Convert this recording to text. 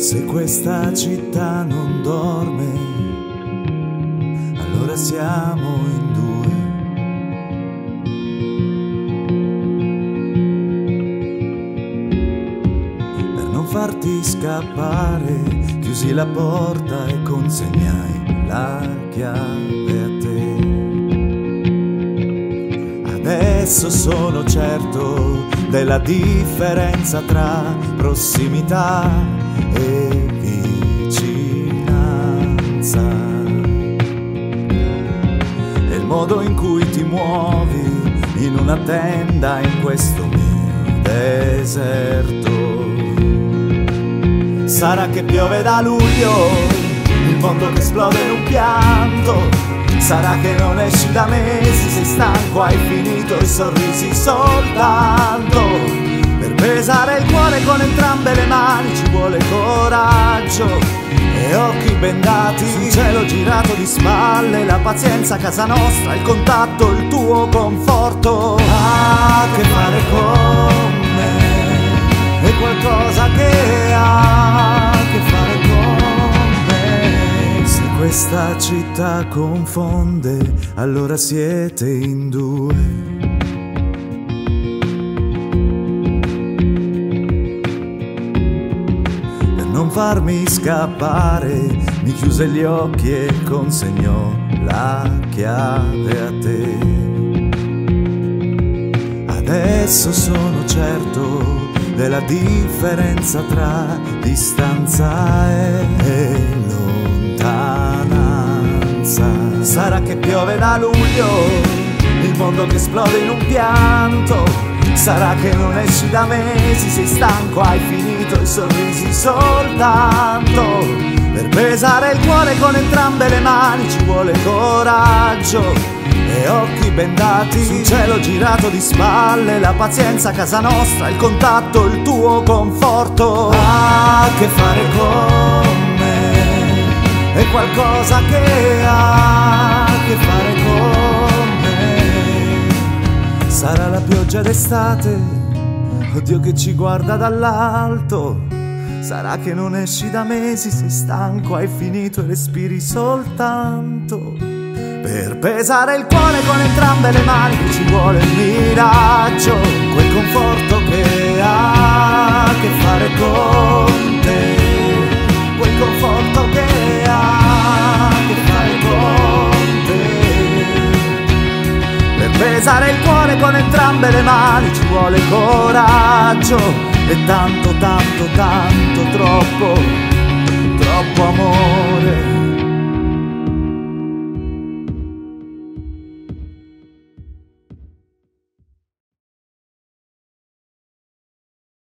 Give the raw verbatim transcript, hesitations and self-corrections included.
Se questa città non dorme, allora siamo in due. Per non farti scappare, chiusi la porta e consegnai la chiave a te. Adesso sono certo della differenza tra prossimità e vicinanza. E il modo in cui ti muovi in una tenda in questo mio deserto. Sarà che piove da luglio, il mondo che esplode in un pianto. Sarà che non esci da mesi, sei stanco, hai finito i sorrisi soltanto. Per pesare il cuore con entrambe le mani ci vuole coraggio e occhi bendati, un cielo girato di spalle, la pazienza a casa nostra, il contatto, il tuo conforto. Ha a che fare con me, è qualcosa che ha a che fare con me. Se questa città confonde, allora siete in due. Non farmi scappare, mi chiuse gli occhi e consegnò la chiave a te. Adesso sono certo della differenza tra distanza e lontananza. Sarà che piove da luglio, il mondo che esplode in un pianto. Sarà che non esci da mesi, sei stanco, hai finito i sorrisi soltanto. Per pesare il cuore con entrambe le mani ci vuole coraggio e occhi bendati, un cielo girato di spalle, la pazienza a casa nostra, il contatto, il tuo conforto. Ha a che fare con me, è qualcosa che ha a che fare con me. Sarà la pioggia d'estate, oddio che ci guarda dall'alto. Sarà che non esci da mesi, sei stanco, hai finito e respiri soltanto. Per pesare il cuore con entrambe le mani ci vuole il miraggio, quel conforto che ha a che fare con te, quel conforto che ha a che fare con te. Per pesare il cuore con entrambe le mani ci vuole coraggio e tanto, tanto, tanto, troppo